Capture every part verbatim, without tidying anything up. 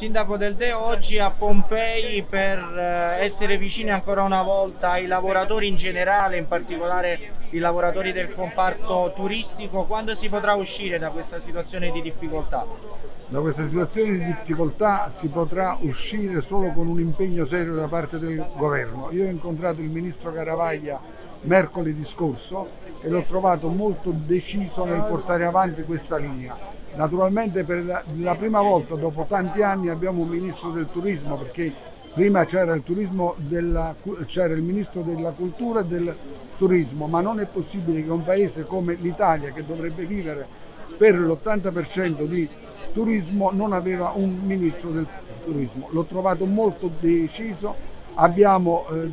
Sindaco Del Deo, oggi a Pompei per eh, essere vicini ancora una volta ai lavoratori in generale, in particolare i lavoratori del comparto turistico. Quando si potrà uscire da questa situazione di difficoltà? Da questa situazione di difficoltà si potrà uscire solo con un impegno serio da parte del governo. Io ho incontrato il ministro Garavaglia mercoledì scorso e l'ho trovato molto deciso nel portare avanti questa linea. Naturalmente per la, la prima volta dopo tanti anni abbiamo un ministro del turismo, perché prima c'era il, turismo della, c'era il ministro della cultura e del turismo, ma non è possibile che un paese come l'Italia, che dovrebbe vivere per l'ottanta per cento di turismo, non aveva un ministro del turismo. L'ho trovato molto deciso, abbiamo eh,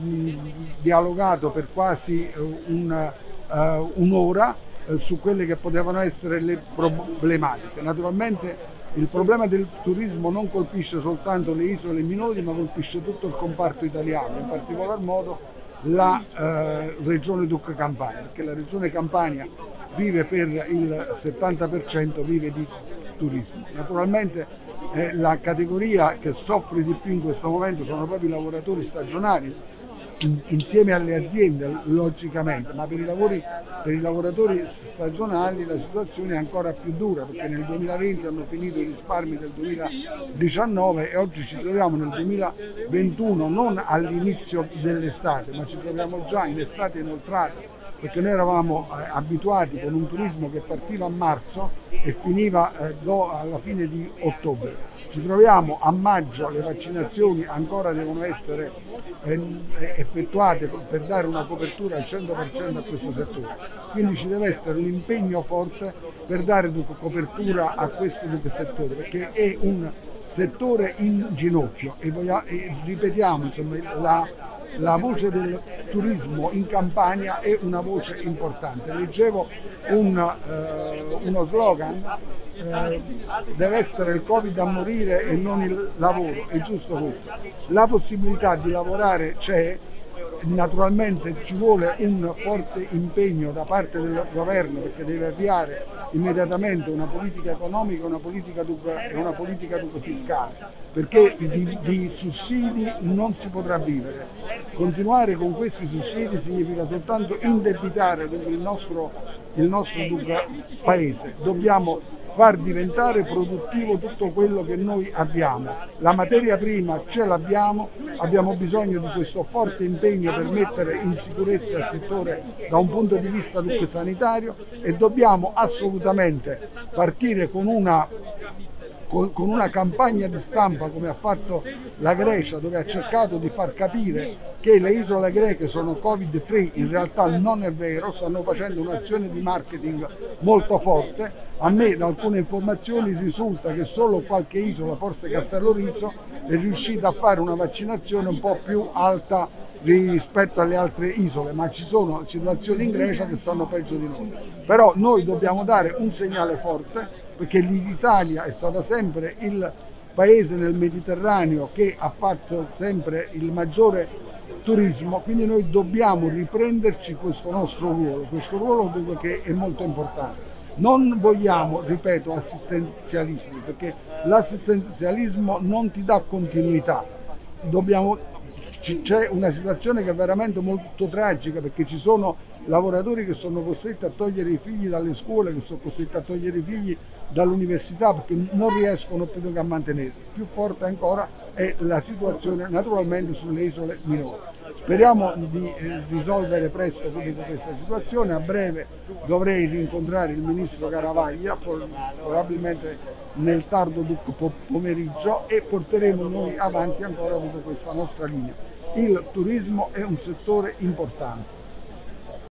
dialogato per quasi eh, un, uh, un'ora eh, su quelle che potevano essere le problematiche. Naturalmente il problema del turismo non colpisce soltanto le isole minori, ma colpisce tutto il comparto italiano, in particolar modo la eh, regione Duc Campania, perché la regione Campania vive per il settanta per cento vive di turismo. Naturalmente eh, la categoria che soffre di più in questo momento sono proprio i lavoratori stagionali, in, insieme alle aziende logicamente, ma per i, lavori, per i lavoratori stagionali la situazione è ancora più dura, perché nel duemilaventi hanno finito i risparmi del duemiladiciannove e oggi ci troviamo nel duemilaventuno non all'inizio dell'estate, ma ci troviamo già in estate inoltrata, perché noi eravamo eh, abituati con un turismo che partiva a marzo e finiva eh, do, alla fine di ottobre. Ci troviamo a maggio, le vaccinazioni ancora devono essere eh, effettuate per dare una copertura al cento per cento a questo settore, quindi ci deve essere un impegno forte per dare copertura a questo settore, perché è un settore in ginocchio e, vogliamo, e ripetiamo, insomma, la La voce del turismo in Campania è una voce importante. Leggevo un, eh, uno slogan, eh, deve essere il Covid a morire e non il lavoro, è giusto questo. La possibilità di lavorare c'è, naturalmente ci vuole un forte impegno da parte del governo, perché deve avviare immediatamente una politica economica e una politica, e una politica fiscale, perché di, di sussidi non si potrà vivere. Continuare con questi sussidi significa soltanto indebitare il nostro, il nostro paese. Dobbiamo far diventare produttivo tutto quello che noi abbiamo. La materia prima ce l'abbiamo, abbiamo bisogno di questo forte impegno per mettere in sicurezza il settore da un punto di vista sanitario e dobbiamo assolutamente partire con una con una campagna di stampa come ha fatto la Grecia, dove ha cercato di far capire che le isole greche sono Covid free. In realtà non è vero, stanno facendo un'azione di marketing molto forte. A me da alcune informazioni risulta che solo qualche isola, forse Castellorizzo, è riuscita a fare una vaccinazione un po' più alta rispetto alle altre isole, ma ci sono situazioni in Grecia che stanno peggio di noi. Però noi dobbiamo dare un segnale forte, perché l'Italia è stata sempre il paese nel Mediterraneo che ha fatto sempre il maggiore turismo, quindi noi dobbiamo riprenderci questo nostro ruolo, questo ruolo che è molto importante. Non vogliamo, ripeto, assistenzialismi, perché l'assistenzialismo non ti dà continuità. Dobbiamo, c'è una situazione che è veramente molto tragica, perché ci sono lavoratori che sono costretti a togliere i figli dalle scuole, che sono costretti a togliere i figli dall'università perché non riescono più a mantenerli. Più forte ancora è la situazione naturalmente sulle isole minori. Speriamo di eh, risolvere presto questa situazione. A breve dovrei rincontrare il ministro Garavaglia, probabilmente nel tardo pomeriggio, e porteremo noi avanti ancora tutta questa nostra linea. Il turismo è un settore importante.